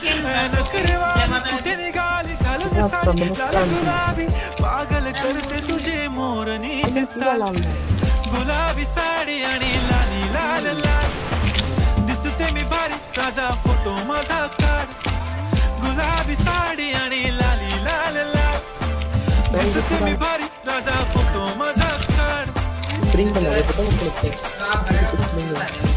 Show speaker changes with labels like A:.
A: कुठे निघाली घालून साडी लाल गुलाबी पागल करते तुझे मोरनी गुलाबी साडी आणि लाली लाल लाल दिसते मी भारी राजा फोटो माझा काढ गुलाबी साडी आणि लाली लाल लाल दिसते मी भारी राजा फोटो माझा काढ